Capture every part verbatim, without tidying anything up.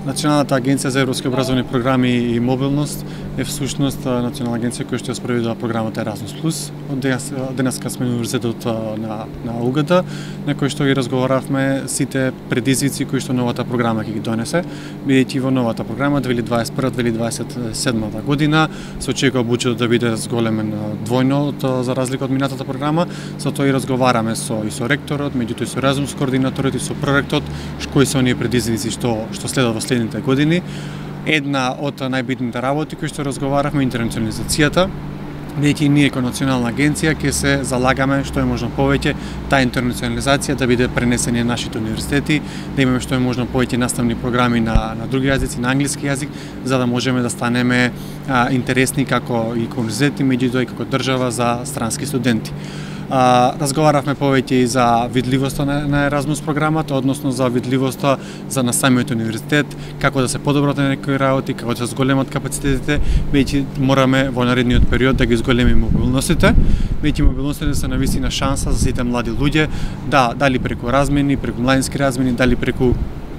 Националната агенција за европски образовни програми и мобилност е всушност национална агенција која што ја спроведува програмата Erasmus Plus. Од денес, денеска сме на универзитетот на на У Г Д, на кој што ги разговаравме сите предизвици кои што новата програма ќе ги донесе, бидејќи во новата програма две илјади дваесет и прва - две илјади дваесет и седма година се очекува буџетот да биде зголемен двојно од за разлика од минатата програма. За тоа и разговараме со и со ректорот, меѓутоа и со Erasmus координаторот и со проректорот, кои се оние предизвици што што следат во следните години. Една од најбитните работи кои што разговаравме е интернационализацијата, бидејќи ние како национална агенција ќе се залагаме што е можно повеќе таа интернационализација да биде пренесена на нашите универзитети, да имаме што е можно повеќе наставни програми на на други јазици, на англиски јазик, за да можеме да станеме а, интересни како и универзитети, меѓутоа и како држава за странски студенти. Uh, разговаравме повеќе и за видливоста на, на Erasmus програмата, односно за видливоста за на самиот универзитет, како да се подобрат на некои работи, како да се зголемат капацитетите, бидејќи мораме во наредниот период да ги зголемиме мобилностите, бидејќи мобилностите се навистина шанса за сите млади луѓе, да, дали преку размени, преку младински размени, дали преку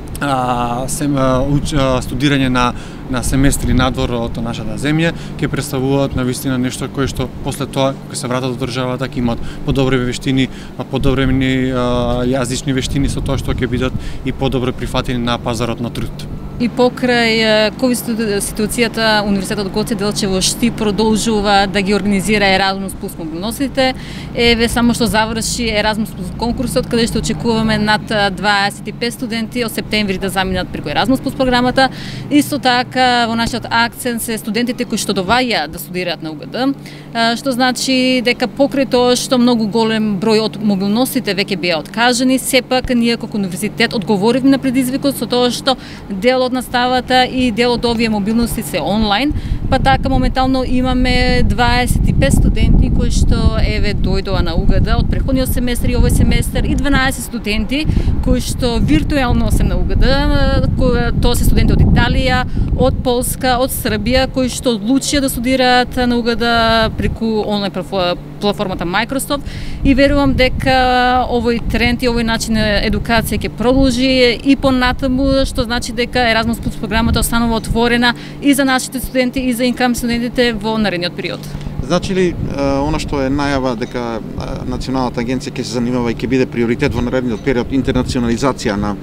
А, сем, а, уч, а, студирање на, на семестри надвор од нашата земја, ќе представуваат навистина нешто кое што после тоа, кога се вратат до државата, ќе имаат подобри вештини, подобрени а, јазични вештини со тоа што ќе бидат и подобро прифатени на пазарот на труд. И покрај ковид ситуацијата, Универзитетот Гоце Делчево Штип продолжува да ги организира Erasmus Plus мобилностите. Еве само што заврши Erasmus Plus конкурсот, каде што очекуваме над дваесет и пет студенти од септември да заминат преку Erasmus Plus програмата. Исто така во нашиот акцент се студентите кои што доваѓаат да студираат на У Г Д, што значи дека покрај тоа што многу голем број од мобилностите веќе беа откажани, сепак ние како универзитет одговоривме на предизвикот со тоа што дел од наставата и дел од овие мобилности се онлайн, па така моментално имаме дваесет и пет студенти кои што еве дојдоа на У Г Д од претходниот семестар и овој семестар и дванаесет студенти кои што виртуелно се на У Г Д, тоа се студенти од Италија, од Полска, од Србија кои што одлучија да студираат на У Г Д преку онлайн платформата Microsoft и верувам дека овој тренд и овој начин на едукација ќе продолжи и понатаму, што значи дека Erasmus Plus програмата останува отворена и за нашите студенти и за инкам студентите во наредниот период. Значи ли она што е најава дека националната агенција ќе се занимава и ќе биде приоритет во наредниот период интернационализација на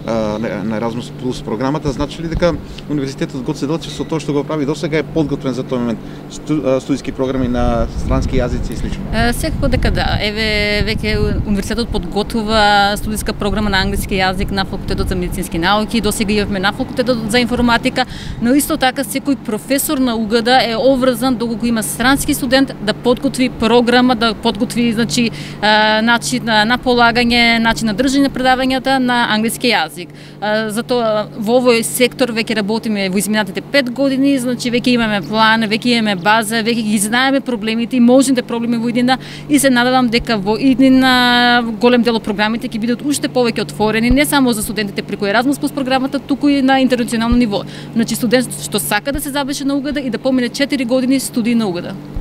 на Erasmus Plus програмата, значи ли дека Универзитетот Гоце Делчев со тоа што го прави досега е подготвен за тој момент, сту, студиски програми на странски јазици и слично? Секако дека да. Еве веќе Универзитетот подготвува студиска програма на англиски јазик на факултетот за медицински науки, досега имавме на факултетот за информатика, но исто така секој професор на У Г Д е обврзан доколку има странски студент да подготви програма, да подготви значи начин на полагање, начин на држање на предавањата на англиски јазик. Затоа во овој сектор веќе работиме во изминатите пет години, значи веќе имаме план, веќе имаме база, веќе ги знаеме проблемите и можните проблеми во иднина и се надевам дека во иднина голем дел од програмите ќе бидат уште повеќе отворени не само за студентите преку Erasmus Plus програмата, туку и на интернационално ниво. Значи студент што сака да се запише на У Г Д и да помине четири години студии на У Г Д.